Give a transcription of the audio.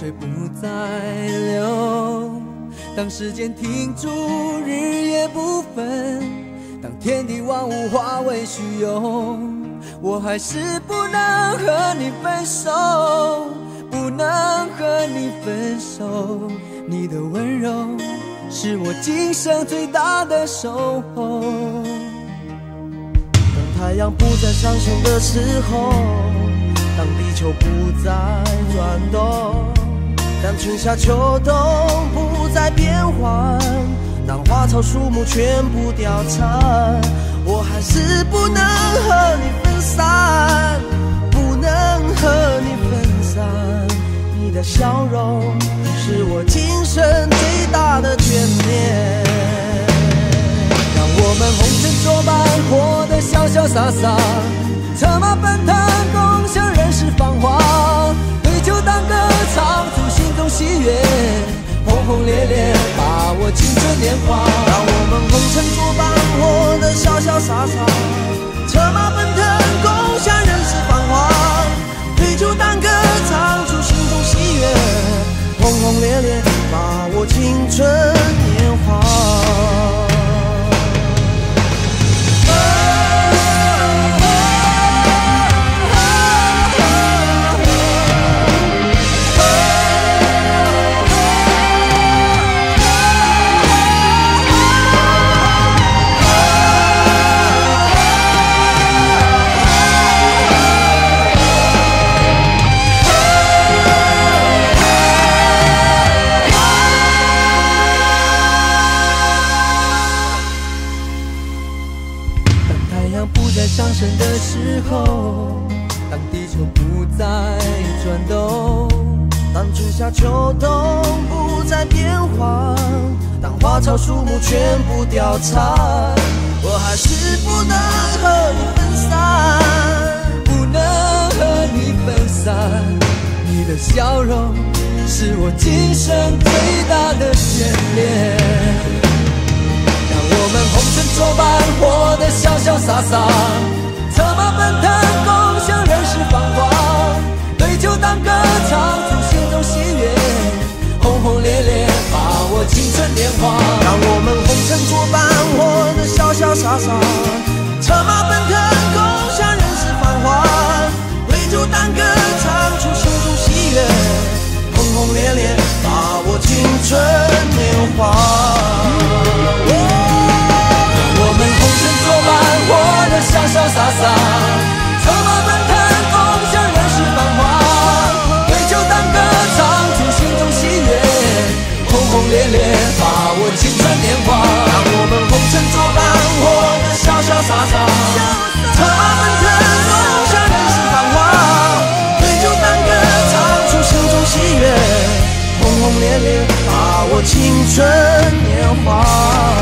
水不再流。当时间停住，日夜不分，当天地万物化为虚有，我还是不能和你分手，不能和你分手。你的温柔是我今生最大的守候。 当太阳不再上升的时候，当地球不再转动，当春夏秋冬不再变换，当花草树木全部凋残，我还是不能和你分散，不能和你分散。你的笑容是我今生最大的眷恋。让我们红尘作伴，活得潇潇洒洒，策马奔腾，共享人世繁华。对酒当歌，唱出心中喜悦，轰轰烈烈，把握青春年华。让我们红尘作伴，活得潇潇洒洒，策马奔腾，共享人世繁华。对酒当歌，唱出心中喜悦，轰轰烈烈，把握青春年华。上升的时候，当地球不再转动，当春夏秋冬不再变换，当花草树木全部凋残，我还是不能和你分散，不能和你分散。你的笑容是我今生最大的眷恋。我们红尘作伴，活得潇潇洒洒，策马奔腾，共享人世繁华。对酒当歌，唱出心中喜悦，轰轰烈烈，把握青春年华。让我们红尘作伴，活得潇潇洒洒，策马奔腾，共享人世繁华。对酒当歌，唱出心中喜悦，轰轰烈烈，把握青春年华。我们红尘作伴，活得潇潇洒洒，策马奔腾，共享人世繁华。对酒当歌，唱出心中喜悦，轰轰烈烈，把握青春年华。让我们红尘作伴，活得潇潇洒洒，策马奔腾，共享人世繁华。对酒当歌，唱出心中喜悦，轰轰烈烈，把握青春年华。